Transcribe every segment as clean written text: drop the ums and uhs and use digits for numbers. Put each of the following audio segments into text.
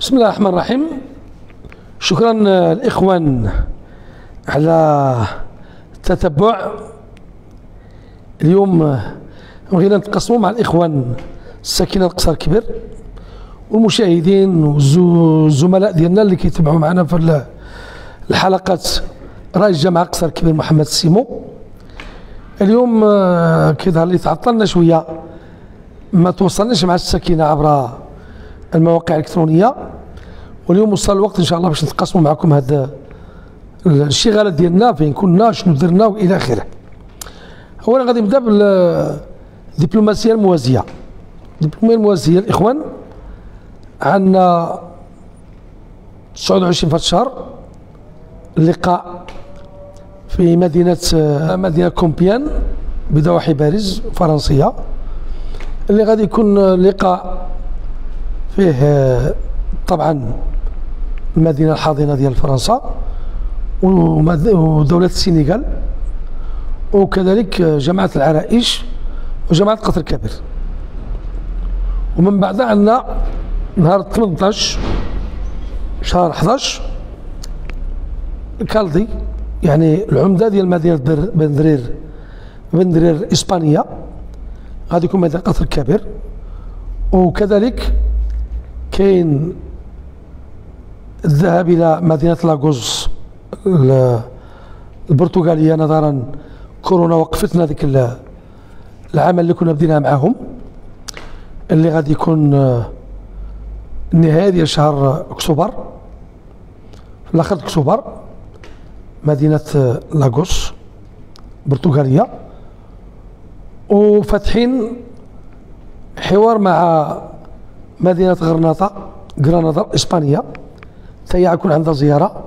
بسم الله الرحمن الرحيم. شكرا الإخوان على التتبع. اليوم بغينا نتقاسموا مع الإخوان الساكنة القصر الكبير والمشاهدين والزملاء ديالنا اللي كيتبعوا معنا في الحلقات رئيس الجامعة قصر الكبير محمد السيمو. اليوم كيظهر لي تعطلنا شوية، ما توصلناش مع الساكنة عبر المواقع الإلكترونية، واليوم وصل الوقت إن شاء الله باش نتقاسموا معكم هاد الشغالات ديالنا، فين كنا، شنو درنا وإلى آخره. أولا غادي نبدا بالدبلوماسية الموازية. الدبلوماسية الموازية الإخوان عندنا 29 في الشهر اللقاء في مدينة كومبيان بضواحي باريس فرنسية، اللي غادي يكون لقاء فيه طبعا المدينة الحاضنة ديال فرنسا ودولة السنغال وكذلك جماعة العرائش وجماعة قطر الكبير. ومن بعد عندنا نهار 18 شهر 11 كالدي، يعني العمدة ديال مدينة بن درير إسبانيا، غادي يكون مدينة قطر الكبير. وكذلك كاين الذهاب إلى مدينة لاغوس البرتغالية، نظرا كورونا وقفتنا ذيك العمل اللي كنا بديناه معاهم، اللي غادي يكون النهاية ديال شهر أكتوبر، في الآخر أكتوبر، مدينة لاغوس البرتغالية. وفاتحين حوار مع مدينة غرناطة إسبانيا، حتى يكون عندها زيارة.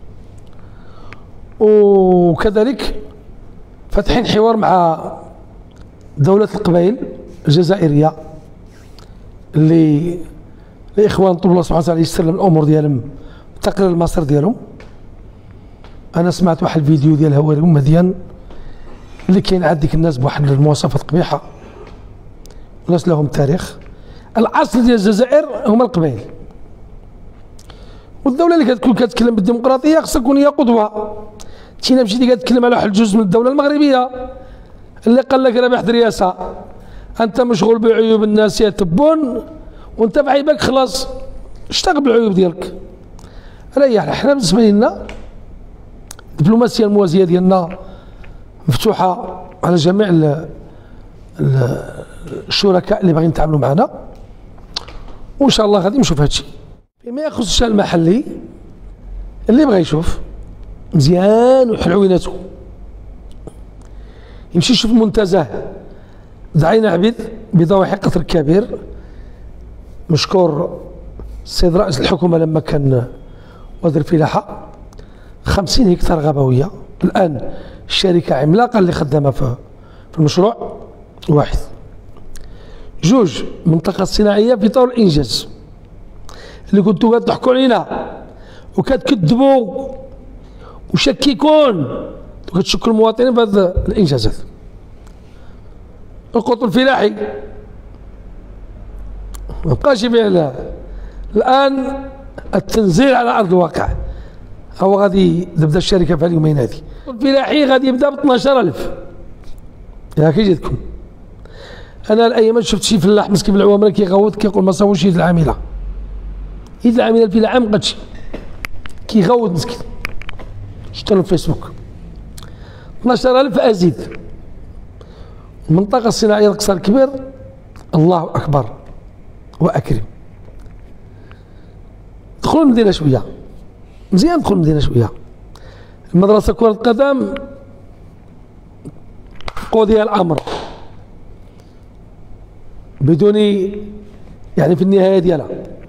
وكذلك فاتحين حوار مع دولة القبائل الجزائرية، اللي الإخوان طلب الله سبحانه وتعالى يسر لهم الأمور ديالهم، تقرير المصير ديالهم. أنا سمعت واحد الفيديو ديال هواري مزيان اللي كاين عاد ديك الناس بواحد المواصفات قبيحة، وناس لهم تاريخ. الأصل ديال الجزائر هما القبائل، والدولة اللي كتكون كتكلم بالديمقراطية خصها تكون هي قدوة. تينا مشيتي كتكلم على واحد الجزء من الدولة المغربية اللي قال لك رابح رئاسة، أنت مشغول بعيوب الناس يا تبون، وأنت في عيبك خلاص اشتغل بالعيوب ديالك. ريح. حنا بالنسبة لنا الدبلوماسية الموازية ديالنا مفتوحة على جميع الشركاء اللي باغيين يتعاملوا معنا، وإن شاء الله غادي نشوف هادشي. فيما يخص الشأن المحلي، اللي بغى يشوف مزيان وحلويناتو يمشي يشوف المنتزه دعينا عبيد بضواحي قطر الكبير. مشكور السيد رئيس الحكومة لما كان وزير الفلاحة. 50 هكتار غابوية الآن، الشركة عملاقة اللي خدامة في المشروع. واحد. جوج، منطقة صناعية في طور الإنجاز، اللي كنتوا كتضحكوا علينا وكتكذبوا وشكيكون وكتشكوا المواطنين بهذه الإنجازات. القطن الفلاحي ما بقاش يبيع الآن، التنزيل على أرض الواقع. هو غادي تبدا الشركة في اليومين هذه. الفلاحي غادي يبدا ب 12,000. ياك جيتكم. أنا الأيام شفت شي فلاح مسكين في العوامل كيغوت كيقول ما صاوبش يد العاملة. يد العاملة الفلاحة ما بقاتش، كيغوت مسكين. شفتو في الفيسبوك 12,000 أزيد. المنطقة الصناعية القصر الكبير الله أكبر وأكرم. دخلوا المدينة شوية مزيان، دخلوا المدينة شوية. المدرسة كرة القدم قضي الأمر بدون يعني في النهاية ديالها.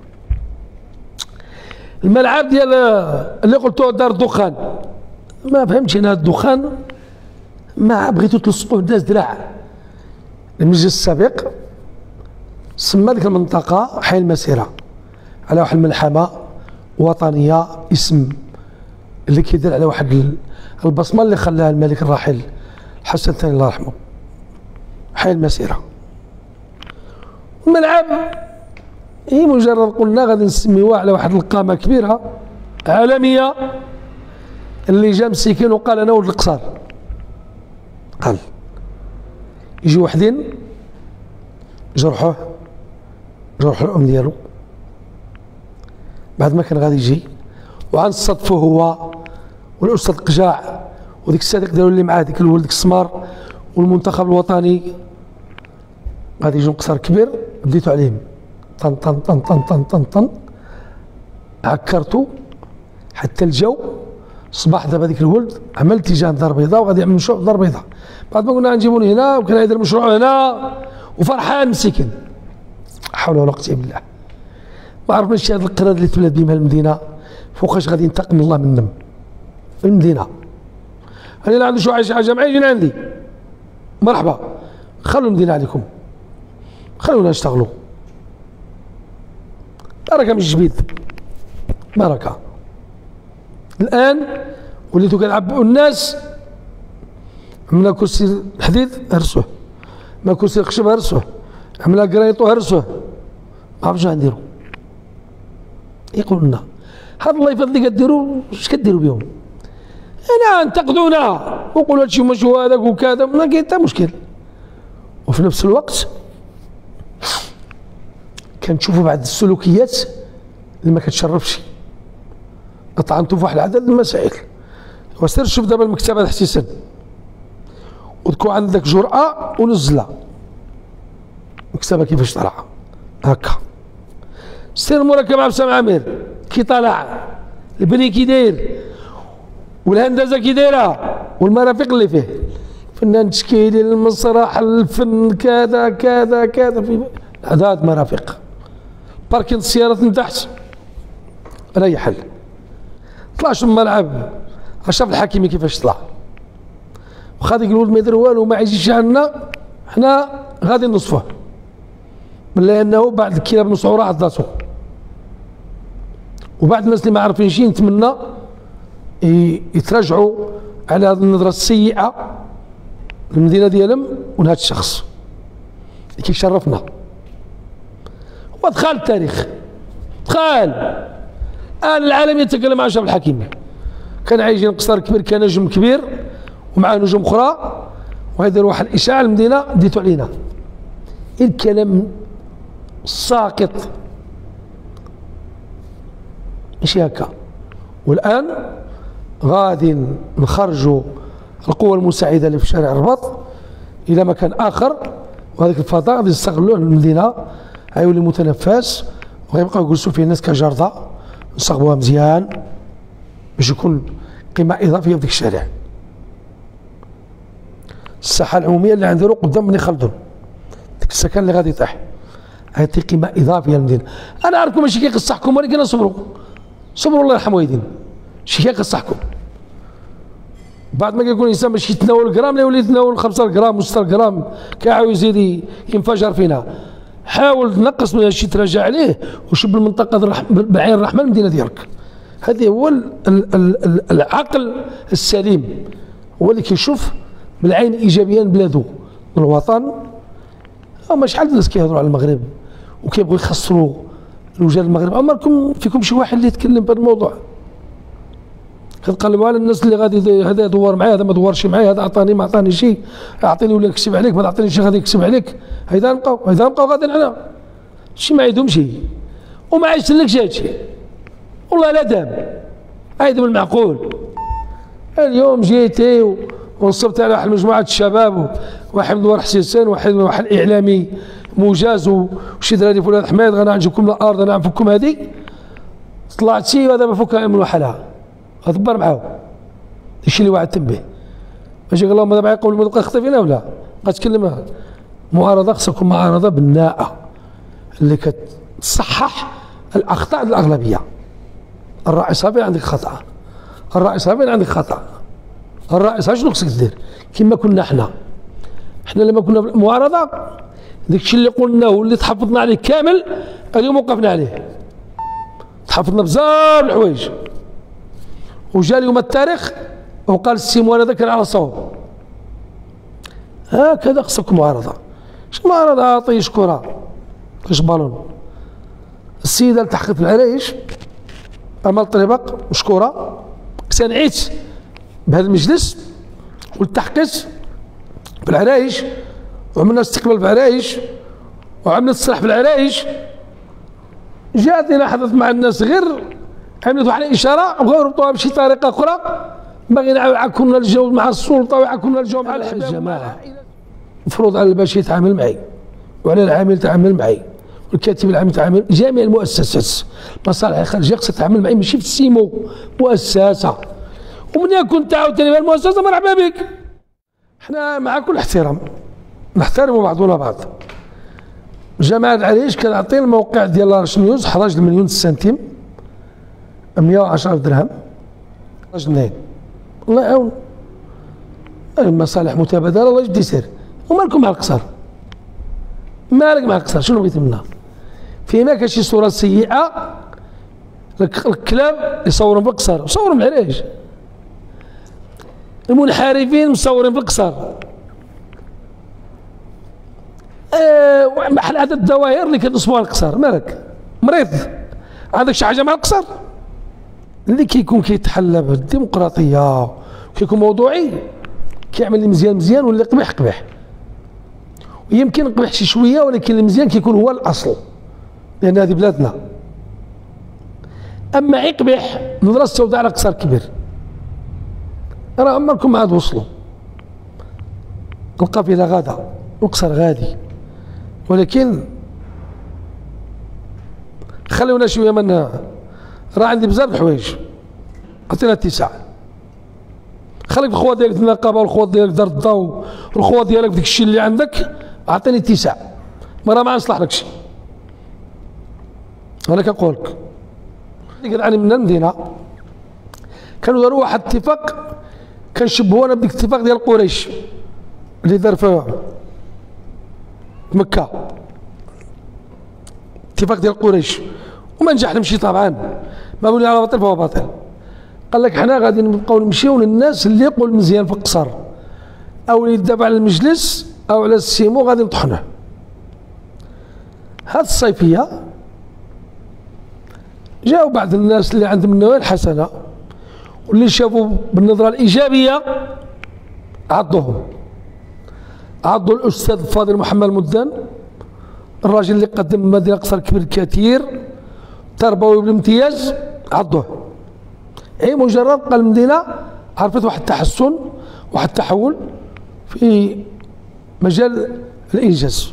الملعب ديال اللي قلتو دار الدخان، ما فهمتش انا الدخان، ما بغيتو تلصقوه الناس ذراع. المجلس السابق سمى ديك المنطقة حي المسيرة على واحد الملحمة وطنية، اسم اللي كيدل على واحد البصمة اللي خلاها الملك الراحل حسن الثاني الله يرحمه. حي المسيرة. الملعب هي مجرد قلنا غادي نسميوها على واحد القامه كبيره عالميه اللي جا مسكين وقال انا ولد القصار. قال يجي وحدين جرحوه الام ديالو بعد ما كان غادي يجي، وغنصطفو هو والاستاذ قجاع وديك الصديق ديالو اللي معاه ديك الولد السمار والمنتخب الوطني غادي يجيو قصار كبير. بديتو عليهم طن طن طن طن طن طن طن عكرتو حتى الجو صباح. دابا هذيك الولد عمل اتجاه دار بيضاء وغادي يعمل مشروع في دار بيضاء. بعد ما قلنا غنجيبوني هنا وكان يدير مشروع هنا وفرحان مسكين. حول ولا قوة الا بالله. ما عرفناش هذا القراد اللي تولد بهم المدينه فوقاش غادي ينتقم الله منهم في المدينه. انا لا عندي شي حاجه معايا يجينا عندي مرحبا، خلوا المدينه عليكم، خلونا نشتغلوا. بركه من الجبيد بركه. الان وليتو كنعبئوا الناس. عملنا كرسي الحديد هرسوه، ما كرسي الخشب هرسوه، عملنا كريطو هرسوه، ما عرفتش غنديروا. يقولوا لنا هذا الله يفضل كديروا اش كديروا بهم؟ انا انتقدونا وقولوا هادشي ماشي هذاك وكذا، ما كاين حتى مشكل. وفي نفس الوقت كنشوفوا بعض السلوكيات اللي ما كتشرفش. طعنتوا في واحد العدد من المسائل. وسير شوف دابا المكتب هذا احتسان وتكون عندك جرأة ونزلها. المكتبه كيفاش طالعه هكا. سير المركب مع بسام عامر كي طالع، البني كي داير والهندسه كي دايره والمرافق اللي فيه، فنان تشكيلي المسرح الفن كذا كذا كذا، في عدد مرافق. باركين السيارات من تحت على اي حل. طلعش من الملعب شاف الحكيمي كيفاش طلع وخا ديك الولد ما يدير والو وما يجيش عندنا، حنا غادي نصفوه لانه بعد الكلاب مسعوره عضاتو. وبعض الناس اللي ما عارفينش نتمنى يتراجعوا على هذه النظره السيئه للمدينه ديالهم ولهذا الشخص اللي كيشرفنا. ودخل التاريخ، دخل الان العالم يتكلم عن اشرف الحكيمي. كان عايشين قصار كبير، كان نجم كبير ومعاه نجوم اخرى، وهيدير واحد الاشاعه المدينه ديتو علينا. الكلام ساقط ماشي هكا. والان غادي نخرجوا القوى المساعده اللي في شارع الرباط الى مكان اخر، وهذاك الفضاء غادي نستغلوه للمدينه، غيولي متنفس وغيبقاو يجلسوا فيه الناس كجرده، نصاغبوها مزيان باش يكون قيمه اضافيه في ذاك الشارع. الساحه العموميه اللي غنديروا قدام بني خلدون، ديك السكن اللي غادي يطيح، هذه قيمه اضافيه للمدينه. انا عارفكم ماشي كيقصحكم ولكن صبروا صبروا الله يرحم والدين. شي كيقصحكم بعد ما كيكون الانسان باش يتناول جرام لا يولي يتناول 5 غرام و6 غرام كيعاود يزيد ينفجر فينا. حاول تنقص من هادشي، تراجع عليه وشوف المنطقه بعين الرحمه المدينه ديالك. هذا هو العقل السليم، هو اللي كيشوف بالعين الايجابيه لبلادو والوطن. هما شحال الناس كيهضروا على المغرب وكيبغوا يخسروا رجال المغرب. عمركم فيكم شي واحد اللي يتكلم بهذا الموضوع؟ كتقلبوا على الناس اللي غادي هذا يدور معايا هذا ما دورش معايا، هذا عطاني ما عطاني شيء، اعطيني ولا يكسب عليك، ما تعطينيش شي غادي يكسب عليك. هيدا نبقاو غاديين حنا شي ما عندهمش وما عايشلكش هادشي. والله لا دام هيدا بالمعقول. اليوم جيتي ونصبت على واحد مجموعه الشباب، واحد مدور حسين، واحد اعلامي موجز وشي دراري فلان حميد، غنجيبكم الارض انا نفككم هذه. طلعتي وهذا ما فكها من وحلها، غدبر معاهم. الشيء اللي وعدتم به ماشي اللهم دابا يقول ما تبقى خطي فينا ولا غتكلم. معارضه خصها تكون معارضه بناءه اللي كتصحح الاخطاء الاغلبيه. الرأي صافي عندك خطا، الرأي صافي عندك خطا، الرأي صافي شنو خصك دير؟ كما كنا حنا لما كنا في المعارضه داك الشيء اللي قلناه واللي تحفظنا عليه كامل اليوم وقفنا عليه. تحفظنا بزاف الحوايج وجا اليوم التاريخ وقال السيموان هذا كان على صواب. هكذا خصك معارضه. مش معارضه عطيش كره طيش بالون. السيده اللي تحققت في العرايش امال طريبق مشكوره، سنعيت بهذا المجلس والتحقيق في العرايش، وعملنا استقبال في العرايش، وعملنا تصريح في العرايش. جاتني لاحظت مع الناس غير عملت واحد الاشاره وغير ربطوها بشي طريقه اخرى، باغي يعكرنا الجو مع السلطه ويعكرنا الجو مع الجماعه. المفروض على الباشا يتعامل معي، وعلى العامل يتعامل معي، والكاتب العام يتعامل، جميع المؤسسات مصالح الخارجيه خصها تتعامل معي، ماشي في السيمو مؤسسه. ومن يكون تعاونتني مع المؤسسه مرحبا بك. احنا مع كل احترام نحترموا بعضنا بعض. جامعة العريش كنعطي الموقع ديال لارش نيوز 11 مليون سنتيم 110,000 درهم 11 ملايين. الله يعاون، المصالح متبادله، الله يجبد يسير. ومالكم مع القصر؟ مالك مع القصر؟ شنو بغيتي منا؟ فيما كاين شي صوره سيئه الكلاب يصورون في القصر، صوروا في العريش. المنحرفين مصورين في القصر. بحال هذا الدوائر اللي كنصبوها القصر، مالك؟ مريض؟ عندك شي حاجه مع القصر؟ اللي كيكون كيتحلى بالديمقراطيه وكيكون موضوعي كيعمل اللي مزيان مزيان واللي قبيح قبيح. ويمكن قبيح شي شويه، ولكن اللي مزيان كيكون هو الاصل، لان هذه بلادنا. اما عي قبيح نظره السوداء على قصر كبير، راه عمركم ما عاد وصلوا. القافله غاده والقصر غادي، ولكن خلونا شويه من راه عندي بزاف الحوايج. عطينا اتساع، خليك الخوات ديالك في النقابه والخوات ديالك دار الضوء والخوات ديالك في داك الشيء اللي عندك، عطيني اتساع، راه ما غنصلح لك شيء. انا كنقول لك اللي كنعاني من المدينه كانوا داروا واحد الاتفاق كنشبهونا بديك الاتفاق ديال قريش اللي دار في مكه، اتفاق ديال قريش، وما نجح نمشي طبعا، ما بني على باطل فهو باطل. قال لك حنا غادي نبقاو نمشيو للناس اللي يقول مزيان في القصر او اللي يدافع على المجلس او على السيمو غادي نطحنوه. هاد الصيفيه جاو بعض الناس اللي عندهم النوايا الحسنه واللي شافوا بالنظره الايجابيه، عضوهم. عضوا الاستاذ الفاضل محمد المدان، الراجل اللي قدم المدينه قصر كبير كثير تربوي بالامتياز، عضوه. اي مجرد قال المدينه عرفت واحد التحسن واحد التحول في مجال الانجاز.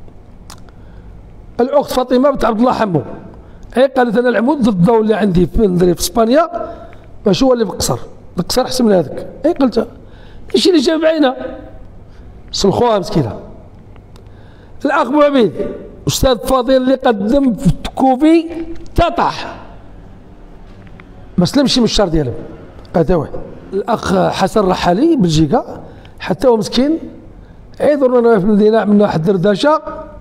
الاخت فاطمه بنت عبد الله حمو اي قالت انا العمود ضد الضوء اللي عندي في اسبانيا ماشي هو اللي في القصر، القصر احسن من هذاك. اي قلت ماشي اللي جاب عينها، سلخوها مسكينه. الاخ بو عبيد استاذ فاضل اللي قدم في التكوفي تطاح، ما سلمش من الشر ديالهم، هذا واحد. الاخ حسن رحالي بلجيكا حتى هو مسكين عيذرنا في المدينه، عملنا واحد الدردشه،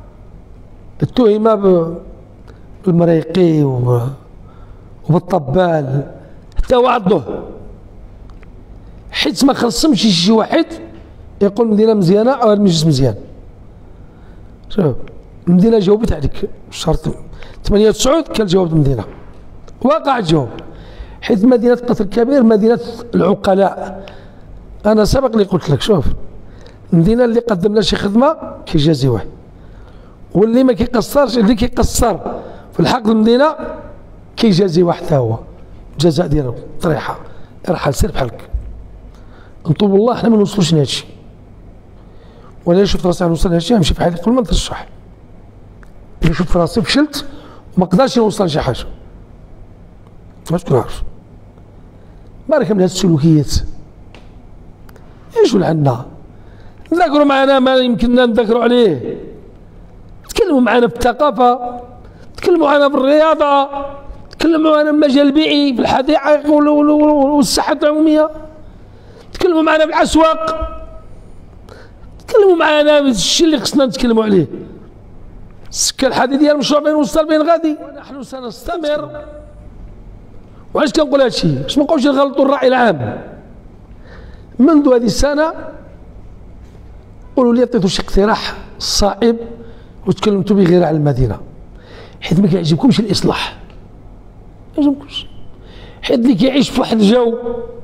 اتهم بالمريقي وبالطبال، حتى هو عضوه، حيت ما خصمش شي واحد يقول المدينه مزيانه او المجلس مزيان. شوف المدينه جاوبت عليك شهر 98 كان جواب المدينه، واقع الجواب، حيث مدينه قصر الكبير مدينه العقلاء. انا سبق اللي قلت لك شوف المدينه اللي قدم لها شي خدمه كيجازيوه، واللي ما كيقصرش اللي كيقصر في الحق المدينه كيجازيوه حتى هو الجزاء ديالو طريحه، ارحل سير بحالك. نطلب والله حنا ما نوصلوش لهذا الشيء، ولا شفت راسي نوصل لهذا الشيء نمشي في حالي قبل ما نترشح. الا شفت راسي فشلت وما نقدرش نوصل لشي حاجه باش تكون عارف. بارك من هذه السلوكيات ايش عندنا؟ نذاكروا معنا ما يمكننا نذاكروا عليه، تكلموا معنا في الثقافه، تكلموا معنا في الرياضه، تكلموا معنا في المجال البيئي في الحدائق والصحه العموميه، تكلموا معنا في الاسواق، تكلموا معنا في الشيء اللي خصنا نتكلموا عليه. السكه الحديديه المشروع بين وصل بين غادي، ونحن سنستمر. وعلاش كنقول هذا الشيء؟ باش ما نبقاوش نغلطوا الراي العام. منذ هذه السنه قولوا لي عطيتوا شي اقتراح صائب وتكلمتوا به غير على المدينه. حيت ما كيعجبكمش الاصلاح، ما يعجبكمش، حيت اللي كيعيش في واحد الجو،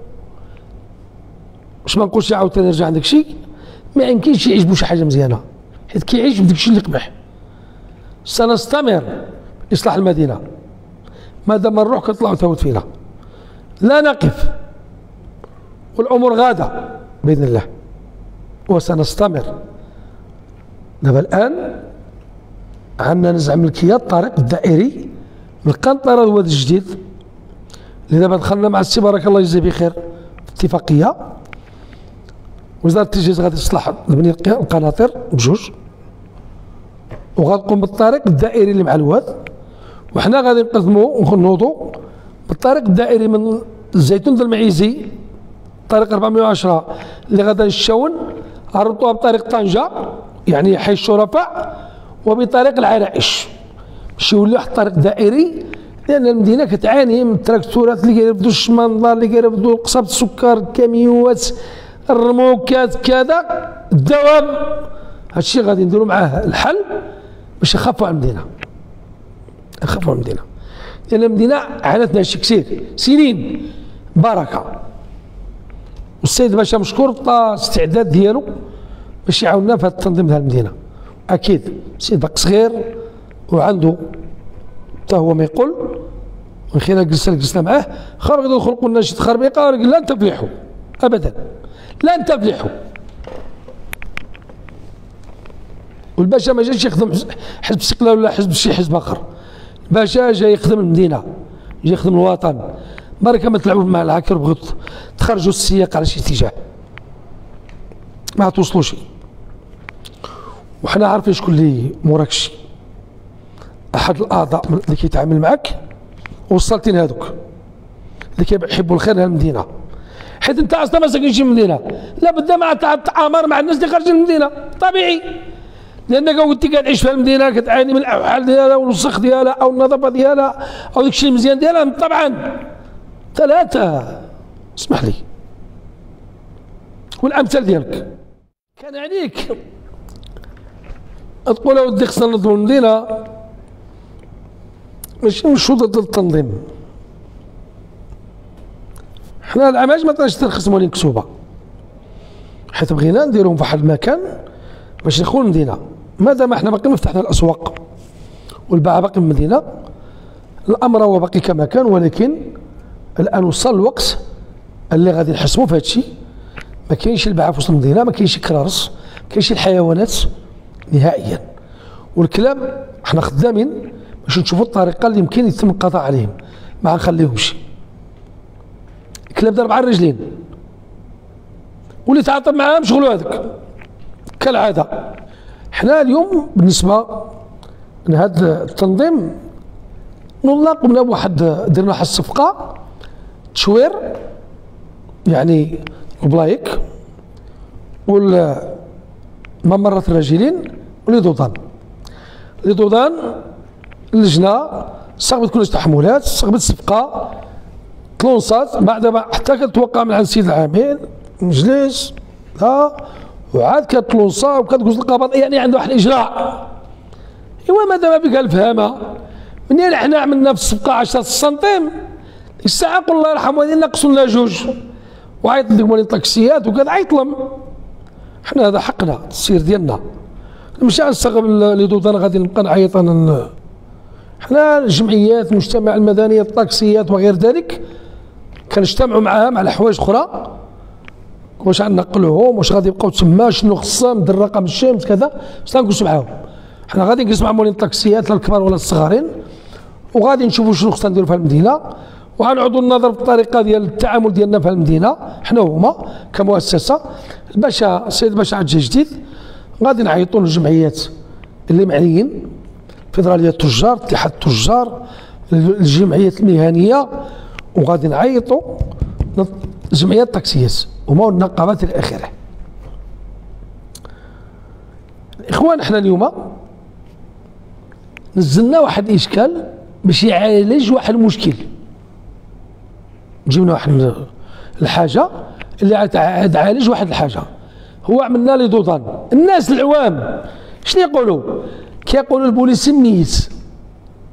باش ما نقولش عاوتاني نرجع عندك شيء، ما يمكنش يعجبو شي حاجه مزيانه، حيت كيعيش بداك الشيء اللي قبح. سنستمر اصلاح المدينه مادام الروح كتطلع وتهود فينا، لا نقف، والامور غاده باذن الله وسنستمر. دابا الان عندنا نزع ملكيه الطريق الدائري من قنطره لواد الجديد، اللي دابا دخلنا مع السي بارك الله يجزيه بخير في اتفاقيه. وزاره التجهيز غادي تصلح تبني القناطر بجوج، وغتقوم بالطريق الدائري اللي مع الواد، وحنا غادي نقدموا ونوضوا بالطريق الدائري من الزيتون د المعيزي، طريق 410 اللي غادا للشاون، هربطوها بطريق طنجه يعني حي الشرفاء، وبطريق العرائش باش يولي واحد الطريق دائري، لان المدينه كتعاني من التراكتورات اللي كيرفدوا الشمندار، اللي كيرفدوا قصب السكر، الكاميوات، الرموكات، كذا الدوام. هادشي غادي نديرو معاه الحل باش نخفوا على المدينه، نخفوا على المدينه، لان المدينه عانت من شي كثير سنين بركه، والسيد باشا مشكور طا استعداد ديالو باش يعاوننا في هذا التنظيم ديال المدينه. اكيد السيد باقي صغير وعنده حتى هو ما يقول، من خلال جلسنا معاه خرج يخلقوا لنا شي تخربيقه، لن تفلحوا ابدا، لن تفلحوا. والباشا ما جاش يخدم حزب استقلال ولا حزب شي حزب اخر، الباشا جاي يخدم المدينه، جاي يخدم الوطن. بركه ما تلعبوا مع العكر بغيتوا تخرجوا السياق على شي اتجاه ما توصلوش. وحنا عارفين شكون اللي موراكش، احد الاعضاء اللي كيتعامل معك وصلتين هذوك اللي كيحبوا الخير للمدينه، حيت انت اصلا ما ساكنش في المدينه، لابد ما تتعامر مع الناس اللي خارجين من المدينه، طبيعي، لانك كنتي كتعيش في المدينه كتعاني من الاوحال ديالها والوسخ ديالها او النظافه ديالها او داك الشيء المزيان ديالها. طبعا ثلاثه اسمح لي، والامثال ديالك كان عليك تقول اودي خصنا ننظموا المدينه، ماشي مش ضد التنظيم. حنا العماج ما طلعش ترخص مولين كسوبه، حيت بغينا نديرهم في واحد المكان باش ندخلوا المدينه. مادام احنا باقي ما فتحنا الاسواق والباعه باقي في المدينه، الامر هو باقي كما كان، ولكن الان وصل الوقت اللي غادي نحسموا في هذا الشيء. ما كاينش الباعه في وسط المدينه، ما كاينش كرارس، ما كاينش الحيوانات نهائيا. والكلاب احنا خدامين باش نشوفوا الطريقه اللي يمكن يتم القضاء عليهم، ما نخليهمش. الكلاب دار 4 رجلين واللي تعاطى معاهم شغلوا هذاك كالعاده. حنا اليوم بالنسبه لهذا التنظيم والله قمنا بواحد، درنا واحد الصفقه تشوير يعني البلايك والممرات الراجلين وليدودان. ليدودان اللجنه صاغبت كل التحملات، صاغبت الصفقه تلونصات، بعد حتى كتوقع من عند السيد العامل مجلس ها، وعاد كتلونصا وكتجوز القبض، يعني عنده واحد الاجراء. ايوا مادام بك الفهامه، منين حنا عملنا في الصفقه 10 سنتيم، الساعه قول الله يرحمه غادي نقصوا لنا 2 وعيط لك مولين الطاكسيات وكذا عيطلم. حنا هذا حقنا السير ديالنا، ماشي غنستغرب ليدودان غادي نبقى نعيط انا. حنا الجمعيات المجتمع المدني الطاكسيات وغير ذلك كنجتمعوا معاهم على حوايج اخرى، واش غنقلوهم، واش غادي يبقاو تما، شنو خصهم، در رقم الشمس كذا، باش نجلسوا معاهم. حنا غادي نجلس مع مولين الطاكسيات لا الكبار ولا الصغارين، وغادي نشوفوا شنو خصنا نديروا في المدينه، وغنعودوا النظر في الطريقه ديال التعامل ديالنا في المدينه حنا وهما كمؤسسه. الباشا السيد باشا عاد جديد غادي نعيطوا للجمعيات اللي معنيين، فيدراليه التجار، اتحاد التجار، الجمعيات المهنيه، وغادي نعيطوا لجمعيات الطاكسيات هما والنقابات الى اخره. الاخوان حنا اليوم نزلنا واحد الاشكال باش يعالج واحد المشكل، جبنا واحد الحاجه اللي عالج واحد الحاجه. هو عملنا لي دودان. الناس العوام شنو يقولوا؟ كيقولوا البوليسي ميت،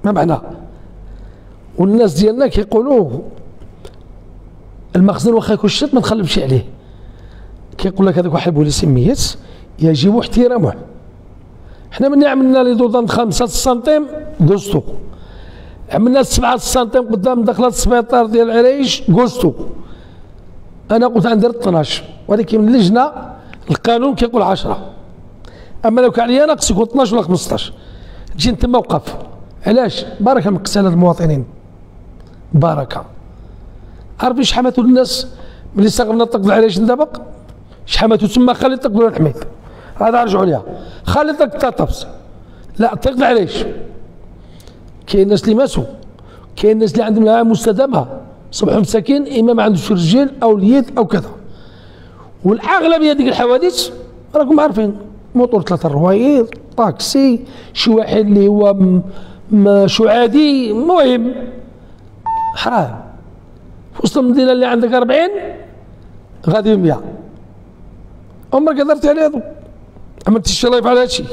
ما معناه؟ والناس ديالنا كيقولوا المخزن واخا يكون شط ما نخلفش عليه. كيقول لك هذاك واحد البوليسي ميت يجب احترامه. حنا ملي عملنا لي دودان 5 سنتيم دوزتو، عملنا 7 سنتيم قدام دخلت السبيطار ديال العريش قوزتو. انا قلت غندير 12 ولكن من اللجنه القانون كيقول 10. اما لو كان عليا ناقص يكون 12 ولا 15. جيت تما وقف. علاش؟ بركه مقسى على المواطنين. بركه. عارفين شحال الناس ملي استغلنا الطق العريش دابا؟ شحال تما خلي الطق بن الحميد. هذا رجعوا ليها. خلي الطق طابس. لا الطق العريش. كاين الناس اللي ماتوا. كاين الناس اللي عندهم لها مستدامه. صبحوا مساكين اما ما عندوش رجال او اليد او كذا. والاغلبيه ديك الحوادث راكم عارفين موتور 3 روايض، طاكسي، شي واحد اللي هو شو عادي، المهم حرام. في وسط المدينه اللي عندك 40 غادي 100. عمرك درتي على هذو؟ عملتي شي لايف على هادشي؟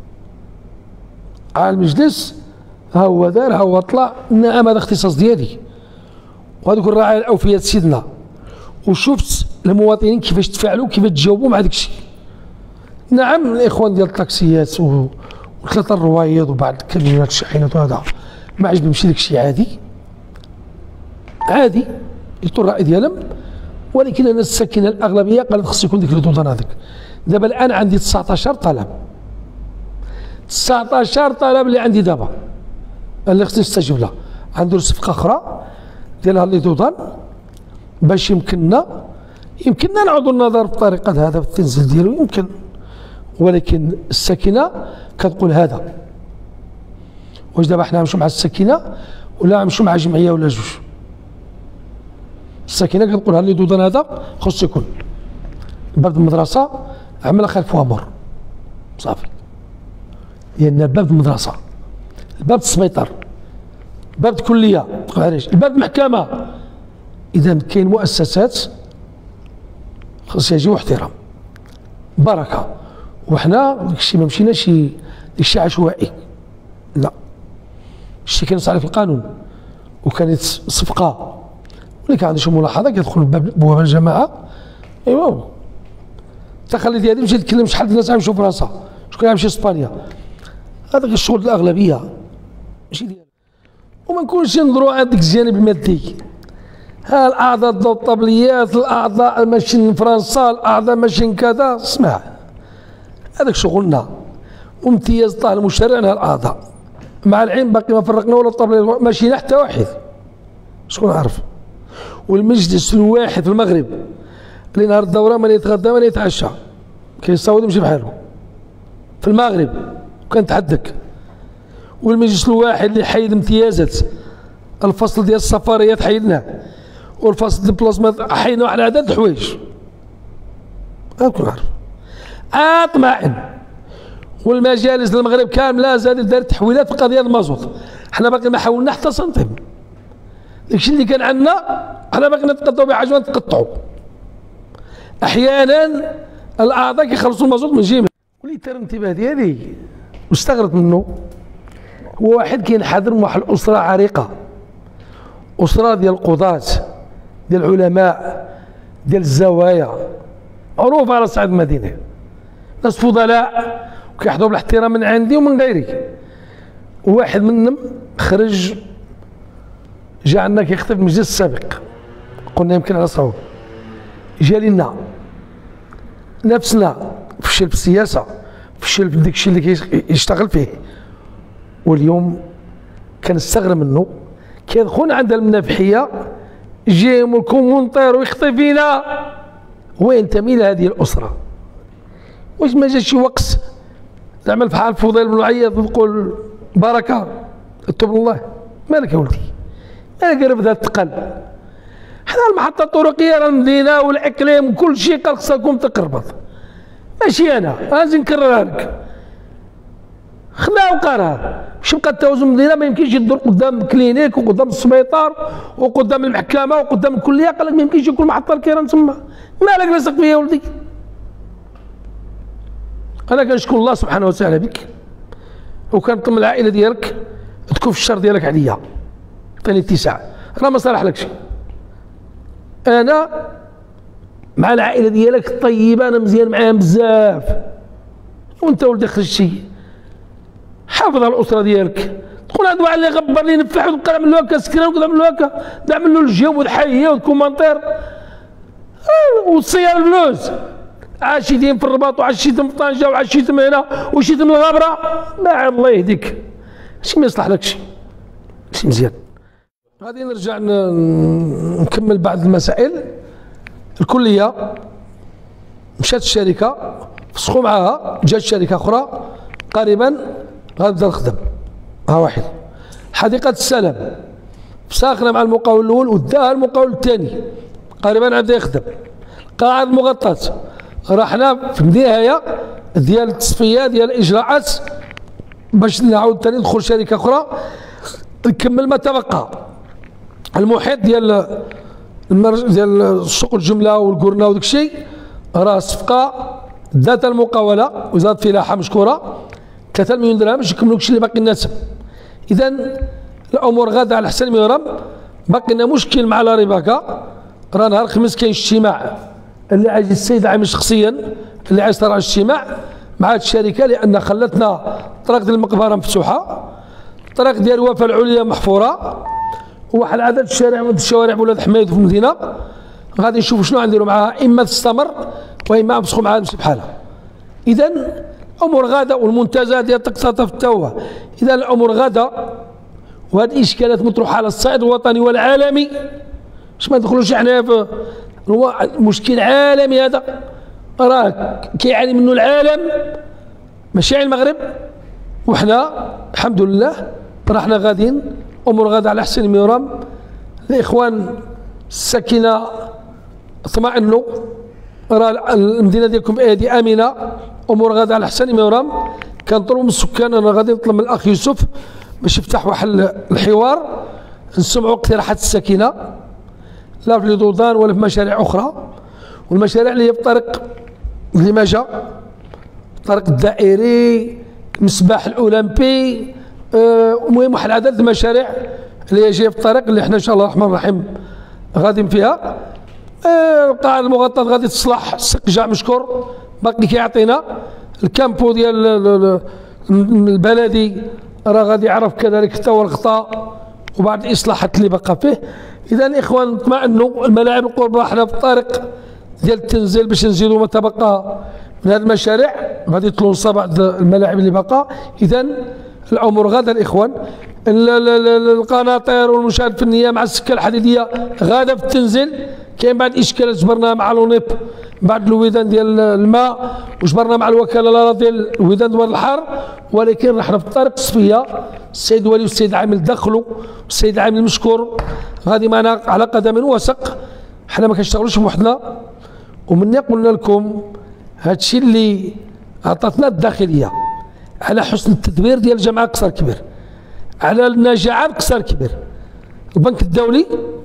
على المجلس ها هو دار ها هو طلع. نعم هذا اختصاص ديالي وهذوك الرعاية الأوفياء سيدنا، وشفت المواطنين كيفاش تفاعلوا كيفاش تجاوبوا مع داك الشيء. نعم الإخوان ديال الطاكسيات وثلاثة الروايض وبعض الكاميونات الشاحنات وهذا ما عجبهمش داك الشيء، عادي يعطوا الرأي ديالهم. ولكن أنا الساكنة الأغلبية قالت خص يكون ديك الدودان هذاك. دابا الآن عندي 19 طلب، 19 طلب اللي عندي دابا اللي خصني نستجيب لها. عنده صفقة أخرى ديالها اللي دودان باش يمكننا نعودوا النظر بطريقة هذا في التنزيل ديالو يمكن. ولكن الساكنة كتقول هذا. واش دابا حنا نمشيو مع الساكنة ولا نمشيو مع جمعية ولا جوج؟ الساكنة كتقول اللي دودان هذا خصو يكون باب المدرسة عملها خلف وامر صافي. لأن باب المدرسة، الباب السبيطار، باب الكلية، الباب المحكمة، إذا كاين مؤسسات خص يجيو احترام بركة. وحنا داكشي ما مشيناش داكشي عشوائي، لا الشيء كان صالح في القانون وكانت صفقة. واللي كان عنده شي ملاحظة كيدخل بوابة الجماعة. ايوا التخلي ديالي مشى يتكلم شحال الناس غيمشيو فرنسا، شكون غيمشي اسبانيا. هذاك الشغل الأغلبية ماشي ديالي. وما نكونش نظروا على ديك الجانب المادي. ها الاعضاء ضد الطبليات، الاعضاء ماشيين فرنسا، الاعضاء ماشيين كذا. اسمع هذاك شغلنا وامتياز طه المشرع على الاعضاء. مع العلم باقي ما فرقنا ولا الطبليه ماشيين حتى واحد. شكون عارف؟ والمجلس الواحد في المغرب اللي نهار الدوره ما يتغدى ولا يتعشى كيصاوب يمشي بحاله في المغرب وكنتحدك. والمجلس الواحد اللي حيد امتيازات الفصل ديال السفاريات حيدناه والفصل ديال البلاصمات حيدنا واحد عدد الحوايج. كون عارف اطمئن. والمجالس المغرب كامله زادت دارت تحويلات في قضيه المازوت. حنا باقي ما حولنا حتى سنتيم. داكشي اللي كان عندنا حنا باقي نتقطعوا بحاجه نتقطعوا. احيانا الاعضاء كيخلصوا المازوت من جهه. واللي تر الانتباه ديالي واستغربت منه هو واحد كينحدر من واحد الاسره عريقه، اسره ديال القضاة، ديال العلماء، ديال الزوايا، معروف على صعيد المدينه، ناس فضلاء وكيحظوا بالاحترام من عندي ومن غيري. وواحد منهم خرج جا عندنا كيخطب المجلس السابق، قلنا يمكن على صواب. جا لنا نفسنا فشل في السياسه، فشل في داك الشيء اللي كيشتغل فيه. واليوم كنستغرب منه كيدخل عند المنافحيه جاي من الكومونتير ويخطي فينا. هو ينتمي لهذه الاسره. واش ما جاش شي وقت تعمل بحال الفضيل بن عياض تقول بركه اتوب الله؟ مالك يا ولدي؟ مالك راه بدا الثقل؟ حنا المحطه الطرقيه راه المدينه والاقليم وكل شيء قال خصها تكون تقربط. ماشي انا غنزيد نكررها لك. خدها وقراها. باش يبقى التوازن المدينه ما يمكنش يدور قدام كلينيك وقدام السبيطار وقدام المحكمه وقدام الكليه. قال لك ما يمكنش يكون محطه الكيران تما. مالك لاصق فيا يا ولدي؟ انا كنشكر الله سبحانه وتعالى بك وكنطم العائله ديالك تكون في الشر ديالك عليا، عطيني اتساع، راه ما صالح لكش. انا مع العائله ديالك الطيبه، انا مزيان معاهم بزاف، وانت ولدي خرجتي حافظ على الاسره ديالك. تقول هذا واحد اللي غبر لي نفح وتبقى نعمل له هكا سكران ونعمل له هكا، نعمل له الجو والحيه والكومنتير وتصير الفلوس. عاشيتين في الرباط وعاشيتهم في طنجه وعاشيتهم هنا وشيتهم الغابره، ما الله يهديك، شي ما يصلح لك شي مزيان. غادي نرجع نكمل بعض المسائل. الكليه مشات الشركه فسخوا معاها، جات شركه اخرى قريبا غتبدا تخدم. ها واحد. حديقه السلام فساخنا مع المقاول الاول وداها المقاول الثاني قريبا غادي يخدم. قاعة المغطاة رحنا في النهايه ديال التصفيه ديال الاجراءات باش نعاود ثاني ندخل شركه اخرى نكمل ما تبقى. المحيط ديال سوق الجمله والقرنه وداك الشيء راه صفقه ذات المقاوله وزاره الفلاحه مشكوره 3 مليون درهم باش يكملوا داكشي اللي باقي الناس. اذا الامور غاده على حسن ما يرام. باقي لنا مشكل مع لا رباكه. راه نهار الخميس كاين اجتماع اللي عايز السيد عامل شخصيا اللي عايز يطرح اجتماع مع هذه الشركه لان خلتنا طريق ديال المقبره مفتوحه، الطريق ديال الوفاء العليا محفوره، وواحد عدد الشوارع ولاد حميد في المدينه غادي نشوفوا شنو غنديروا معاها، اما تستمر واما نفسخوا معاها تمشي بحالها. اذا الامور غاده والمنتجات ديال تقتطف التوه. اذا الامور غاده وهذه الاشكالات مطروحه على الصعيد الوطني والعالمي، باش ما ندخلوش حنا في مشكل عالمي. هذا راه كيعاني منه العالم ماشي المغرب، وحنا الحمد لله راه حنا غاديين امور غاده على احسن ما يرام. الاخوان الساكنه اطمئنوا، راه المدينه ديالكم هذه امنه، امور غاده على احسن ما يرام. كنطلبوا من السكان، انا غادي نطلب من الاخ يوسف باش يفتح واحد الحوار نسمعوا اقتراحات الساكنه لا في لودان ولا في مشاريع اخرى، والمشاريع اللي هي في طريق لماجا، الطريق الدائري، المسبح الاولمبي، المهم واحد العدد المشاريع اللي هي جايه في الطريق اللي حنا ان شاء الله الرحمن الرحيم غاديين فيها. القاعه المغطاه غادي تصلح، السقجع مشكور باقي كيعطينا، الكامبو ديال البلدي راه غادي يعرف كذلك حتى هو الغطاء وبعض الاصلاحات اللي باقا فيه. اذا الاخوان اطمئنوا، الملاعب القربى حنا في الطريق ديال التنزيل باش نزيدوا ما تبقى من هذه المشاريع، غادي يطلوا بعض الملاعب اللي باقا. اذا الامور غاده الاخوان. القناطير والمنشات الفنيه مع السكه الحديديه غاده في التنزيل. كاين بعض الاشكالات جبرناها مع لونيب، بعض الويدان ديال الماء، وجبرنا مع الوكاله الاراضي ديال الويدان دوار الحر، ولكن رحنا في الطريق التصفيه. السيد ولي والسيد العامل دخلوا، والسيد العامل مشكور غادي معنا على قدم وسق. حنا ما كنشتغلوش بوحدنا، ومني قلنا لكم هذا الشيء اللي عطاتنا الداخليه على حسن التدبير ديال الجامعه قصر كبير، على النجاعات قصر كبير، البنك الدولي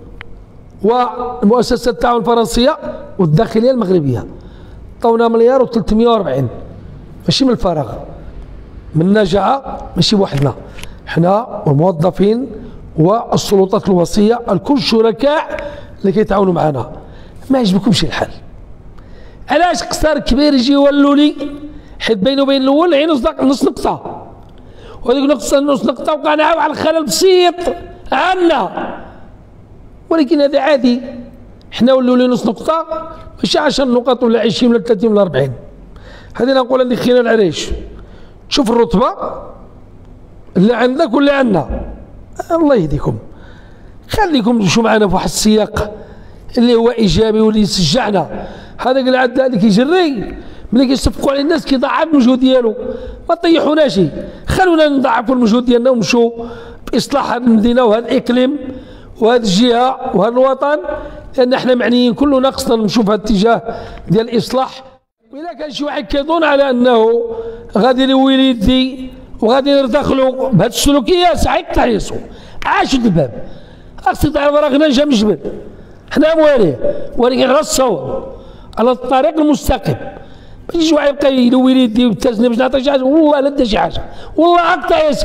ومؤسسه التعاون الفرنسيه والداخليه المغربيه عطاونا 1,340 ماشي من الفراغ، من النجاعه ماشي بوحدنا، حنا والموظفين والسلطات الوصيه الكل شركاء اللي كيتعاونوا معنا. ما يعجبكمش الحال، علاش قصر كبير يجي يولوا لي حيت بينه وبين الاول عين نص نقطه، وهذيك نص نقطه وقعنا على الخلل بسيط عنا، ولكن هذا عادي. حنا ولوا لي نص نقطه ماشي 10 نقط ولا 20 ولا 30 ولا 40. هذه نقول عندي خلال العريش، شوف الرتبه اللي عندك واللي عندنا، الله يهديكم. خليكم تمشوا معنا في واحد السياق اللي هو ايجابي واللي يشجعنا. هذاك اللي عندنا اللي كيجري ملي كيصفقوا على الناس كيضاعف المجهود ديالو، ما طيحوناش، خلونا نضاعفوا المجهود ديالنا ونمشوا باصلاح هذه المدينه وهذا الاقليم وهذه الجهه وهذا الوطن، لان احنا معنيين كلنا خصنا نمشوا في هذا الاتجاه ديال الاصلاح. واذا كان شي واحد كيظن على انه غادي يولي يدي وغادي ندخلوا بهذه السلوكيات صحيح تعيسوا، عاشوا الباب. خاصك تعرف راه غنى جا من الجبل، حنا مواليه، ولكن غير الصواب على الطريق المستقيم. ما يجيش واحد يبقى يلوي يدي ويتزني باش نعطي شي حاجه، والله لا دا شي حاجه، والله عاد تعيسك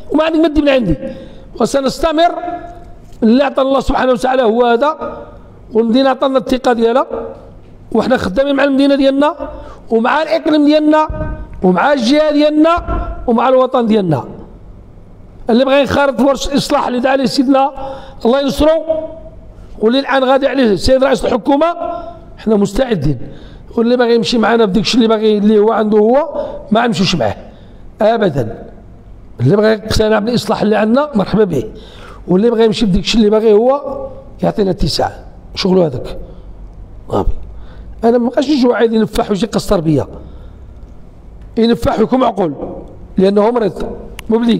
وما عندك ما من عندي، وسنستمر. اللي عطانا الله سبحانه وتعالى هو هذا، والمدينه عطانا الثقه ديالها، وحنا خدامين مع المدينه ديالنا ومع الاقليم ديالنا ومع الجهه ديالنا ومع الوطن ديالنا. اللي بغى ينخرط في ورش الاصلاح اللي دعا عليه سيدنا الله ينصرو، واللي الان غادي عليه السيد رئيس الحكومه، حنا مستعدين. واللي باغي يمشي معنا بداك الشيء اللي هو عنده هو، ما نمشيوش معاه ابدا. اللي بغى يقتنع بالاصلاح اللي عندنا مرحبا به، واللي بغى يمشي بداك الشيء اللي باغي هو يعطينا اتساع، شغلو هذاك. انا ما بقاش نجي واحد ينفح ويجي يقصر بيا، ينفح ويكون معقول لانه مريض مبلي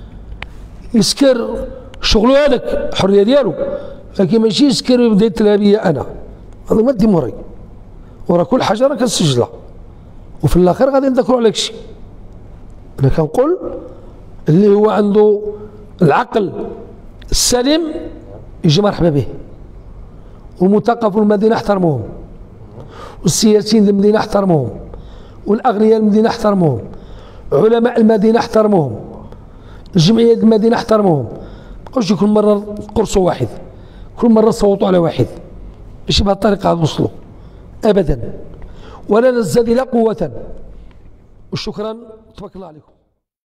يسكر، شغلو هذاك حريه ديالو، لكن ماشي يسكر ويبدا يتلها بيا انا. هذا ما دي موري، ورا كل حاجه راه كنسجلها، وفي الاخر غادي نذكروا على هادشي. انا كنقول اللي هو عنده العقل السليم يجي مرحبا به، ومثقف المدينه احترموهم، والسياسيين المدينه احترموهم، والاغنياء المدينه احترموهم، علماء المدينه احترموهم، الجمعيات المدينه احترموهم. مابقاوش كل مره قرصوا واحد، كل مره صوتوا على واحد، ماشي بهذه الطريقه غنوصلوا ابدا، ولا نزداد الا قوه. وشكرا، تبارك الله عليكم.